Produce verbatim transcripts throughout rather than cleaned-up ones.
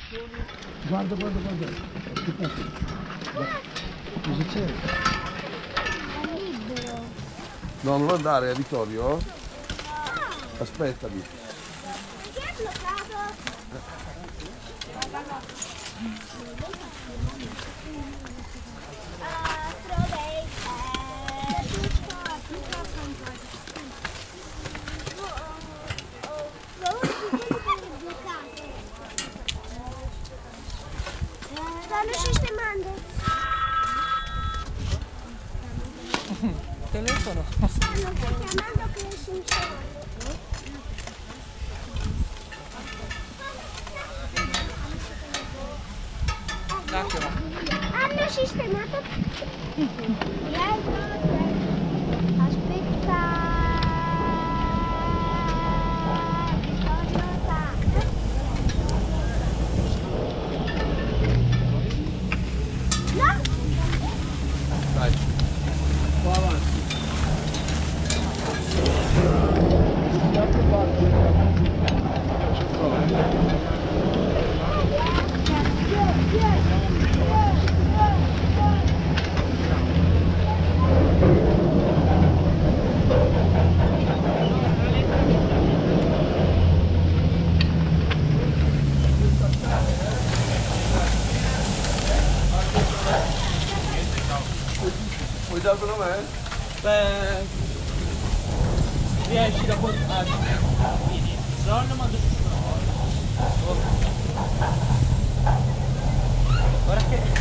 Guarda, guarda, guarda. Aspettate. Cosa c'è? È libero. No, non andare, Vittorio. Aspettami. Perché è bloccato? Ah, trovei. Eh, tutto, tutto stanno sistemando. Telefono. Stanno chiamando per il sincero. Hanno sistemato. Aspetta. No? Dai. Qua avanti. Vuoi darmelo a me? Beh, riesci da quel... Ah, se no lo mando su. Guarda che...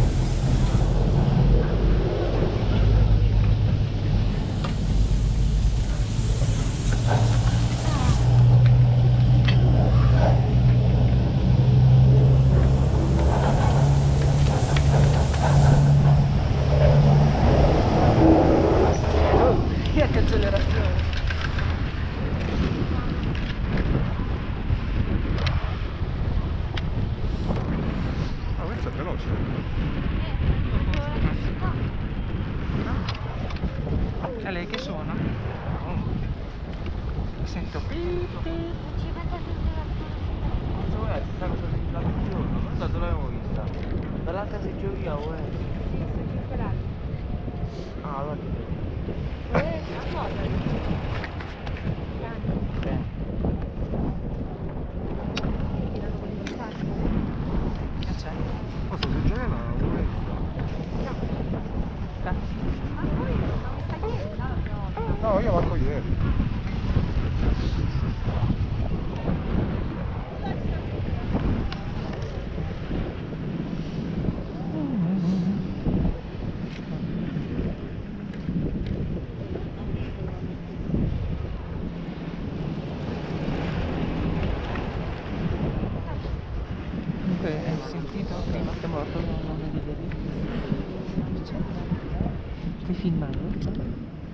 Che accelerazione! Ah, questo è veloce. È lei che suona? Sento pip pip. Non ci pensa sempre Uè, si sta cosa l'altro giorno, non so dove l'avevo vista. Dall'altra seggiovia, uè. Ah, allora che Eh, a cosa? bene. Che c'è? Ma sto seggiovia non l'avevo vista. Ma poi non sta chiedendo? No, io manco ieri. Comunque hai sentito prima che è morto, non lo vedi? Stai filmando?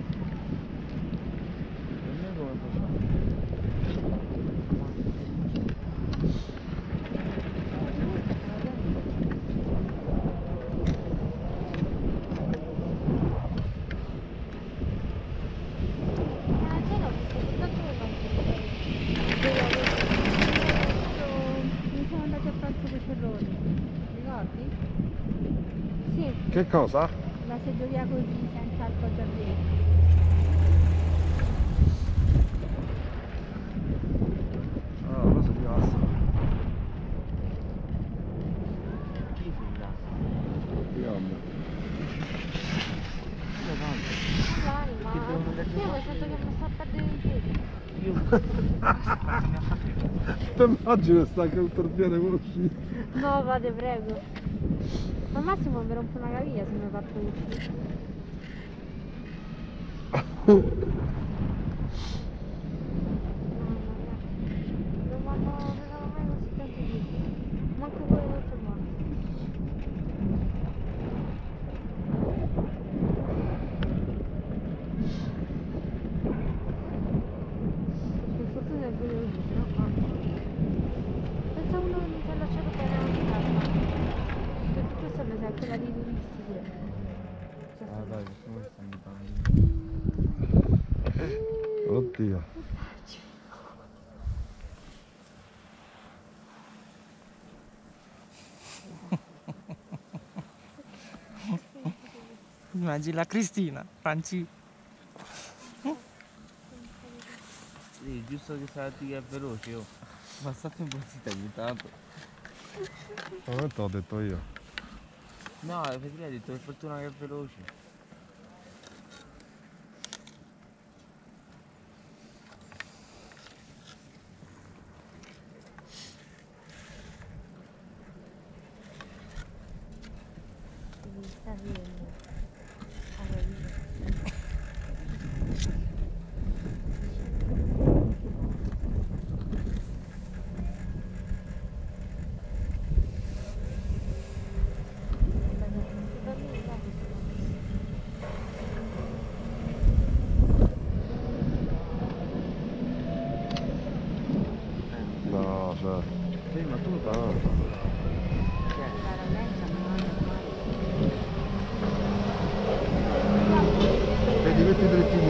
Che cosa? La seggiovia così, senza il poggiapiedi. Ah, cosa di massa. Chi fila? Fiamme. Io tanto. L'anima. Ti devono dare Io mi sento che mi sta perdendo in piedi. Io quasi mi ha fatto. Ti immagini sta che il torpiere uscire? No, vade, prego. Al massimo mi rompo una caviglia se mi parto uscire. Non vanno, non vanno mai così tanto dietro. Manco quello del fermato. Per fortuna è quello lì, però qua. Pensa uno che mi si è lasciato bene la scarpa. Per tutto questo mi sa quella dei turisti pure. Ah dai, come stanno parlando? Oddio. Immagini la Cristina, Franci. Sì, giusto che Salati è veloce, oh. Ma state un po' zitta ogni tanto. Ma te l'ho detto io. No, Federico ha detto per fortuna che è veloce. Devi salire. Allora, No, cioè. Ferma tu, Ah. Vedi, metti dritti